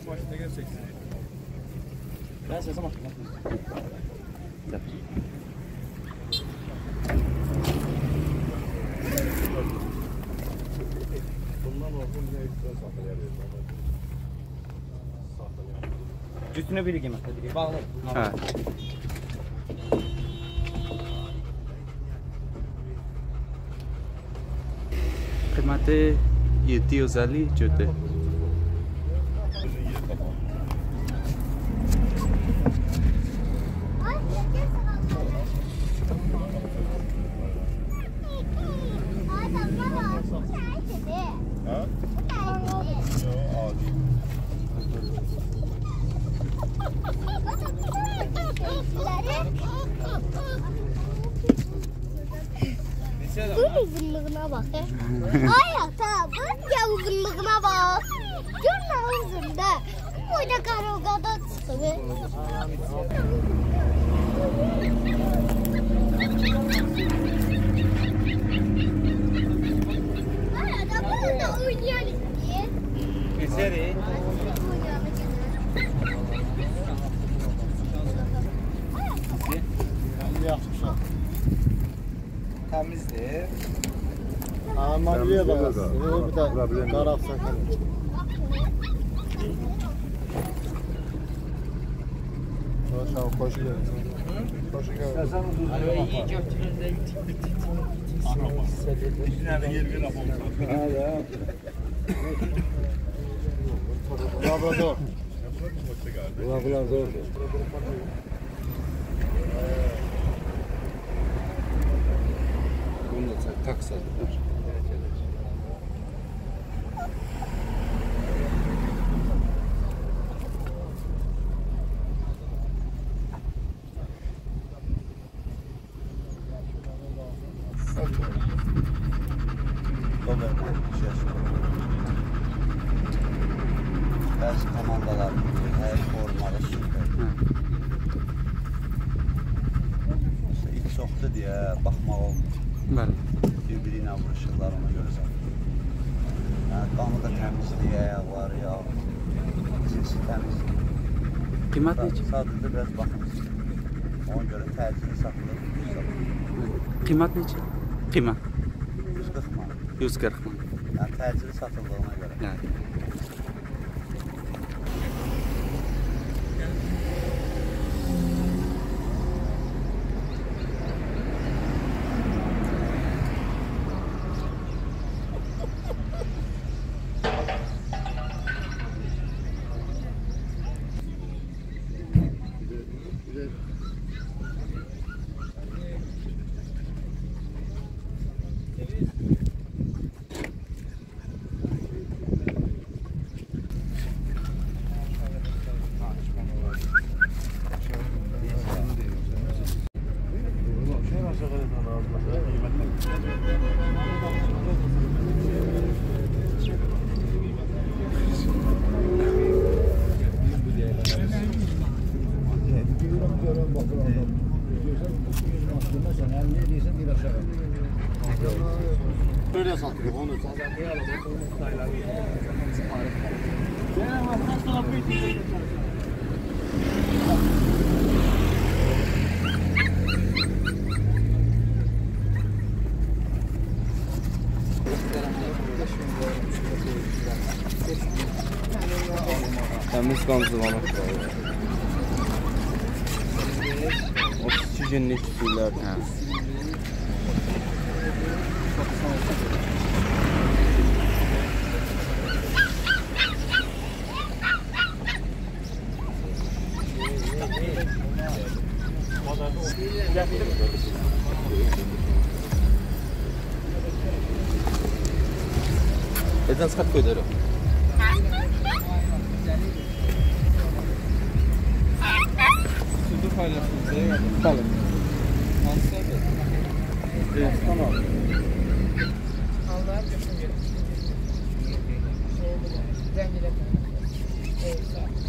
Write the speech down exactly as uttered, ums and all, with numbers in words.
Maşına geleceksin. Ben size zaman. Bundan olsun ne ekran saklayabiliriz. Cütünü biri giymek. Bağlı. Ha. Kıymeti yedi yüz elli cütü. Bunun uzunluğuna bak. Hayata bak ya uzunluğuna bak. Görme uzunda. Burada karogada çıkıyor. Hayata burada oynayalım diye. Keseri. Temizdir. Ama bir de bir de taraf sakın. Aşağı koş gel. Koş gel. Sen iyi götürün. Bizimle yer ver ama. Ha. Labrador. Labrador. Bunu da taksadılar. Bəzi komandalar hər formalı süper. İlk çoxdur deyə baxmaq olmur. Bəli. Bir-biri ilə vuruşurlar, ona görə. Yəni, qanı da təmizliyə, ayaqları, ya, cinsi təmizliyə. Qiymət necə? Sadəcə biraz baxım istəyir. Ona görə təcili satılır, yüz satılır. Qiymət necə? Qiymət? yüz qırx man. yüz qırx man. Yəni, təcili satıldığına görə. Yəni. Böyle satıyor onu. Temiz kanzılamak var. otuz iki günlük suylar. Ha. Eden skat koydu. Sütü paylaşıldı. Balık. Nasıl yapıyor? Evet, tamam. Allah'a götürün gelin. Zengile. Evet, sağ ol.